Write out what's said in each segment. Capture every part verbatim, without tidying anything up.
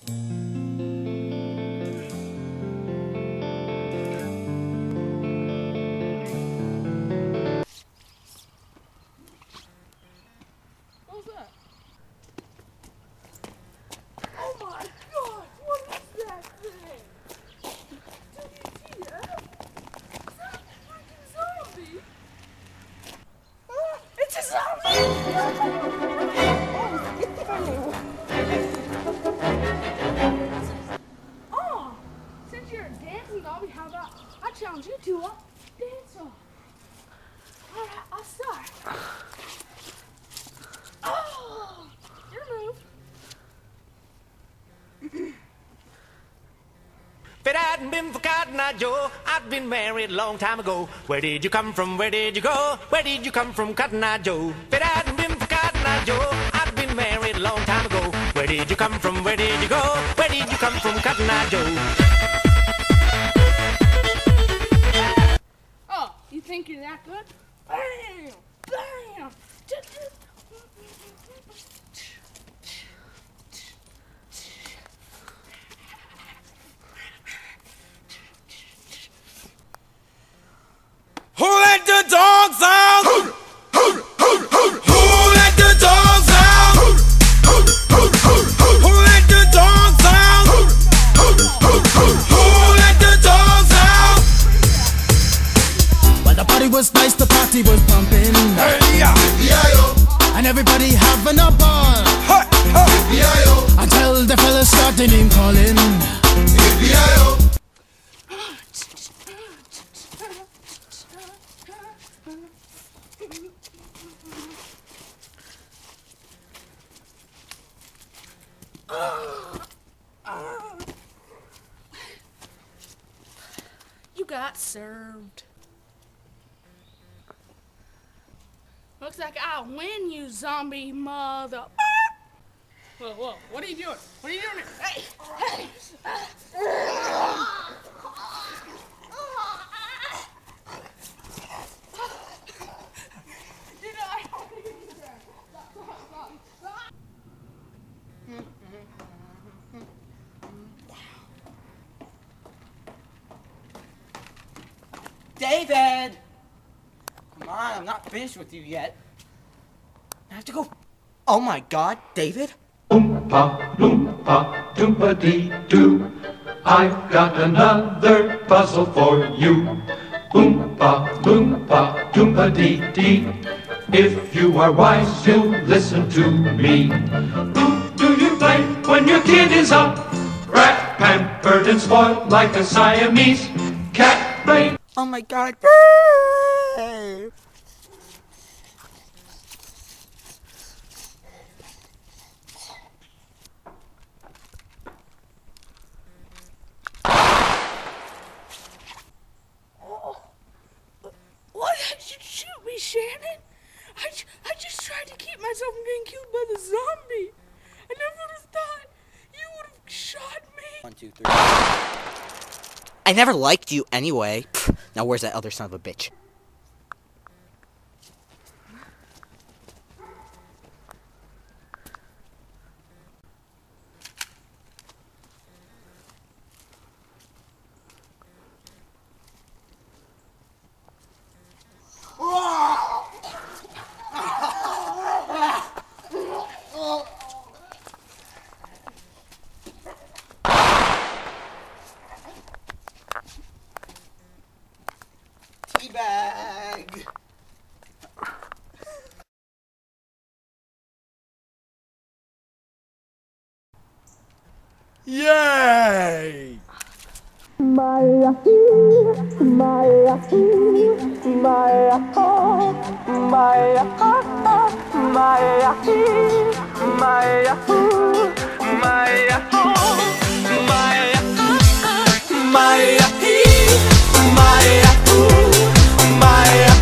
Oh, since you're a dancing zombie, how about I challenge you to a dance off? All right, I'll start. Oh, your move. If it hadn't been for Cotton Eye Joe, I'd been married a long time ago. Where did you come from? Where did you go? Where did you come from, Cotton Eye Joe? If it hadn't been for Cotton Eye Joe, I'd been married a long time ago. Where did you come from? Where did you go? Where did you come from, Cotton Eye Joe? Oh, you think you're that good? Bam! Bam! Who let the dogs out? Who, who, who, who, who let the dogs out? Who, who, who, who, who let the dogs out? Who, who, who, who, who let the dogs out? Well, the party was nice, the party was pumping. Hey, yeah, yeah, and everybody having a ball. hey, hey, yeah, until the fellas started name calling. yeah. You got served. Looks like I'll win, you zombie mother. Whoa, whoa, what are you doing? What are you doing here? Hey, hey. David! Come on, I'm not finished with you yet. I have to go. Oh my god, David? Oompa, loompa, doompa-dee-doo. I've got another puzzle for you. Oompa, loompa, doompa-dee-dee. If you are wise, you'll listen to me. Who do you play when your kid is up? Rat, pampered and spoiled like a Siamese cat play. Oh my god. Why did you shoot me, Shannon? I, I just tried to keep myself from getting killed by the zombie. I never would have thought you would have shot me. One, two, three. I never liked you anyway. Now where's that other son of a bitch? Teabag! Yay! Maya, Maya, Maya, Maya, Maya, Maya, Maya, Maya, Maya, Maya, Maya,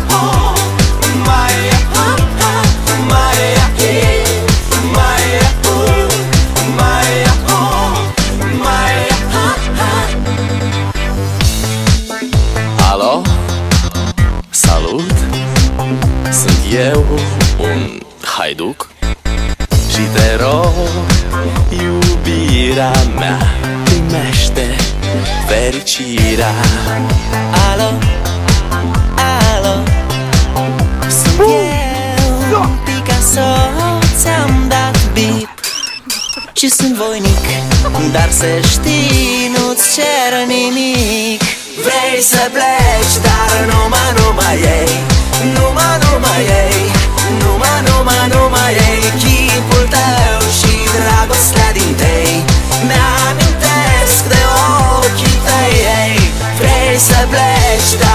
Alo? Salut! Sunt eu, un haiduc și te rog, iubire. iubirea mea primește fericirea. Alo, alo, sunt eu, Picasso, ți-am dat bip și sunt voinic, dar să știi, nu-ți cer nimic. Vrei să pleci, dar numai, numai ei, numai, numai ei, numai, numai, numai ei, chipul tău și dragostea din tei mi-amintesc de ochii tăi. Vrei să pleci, dar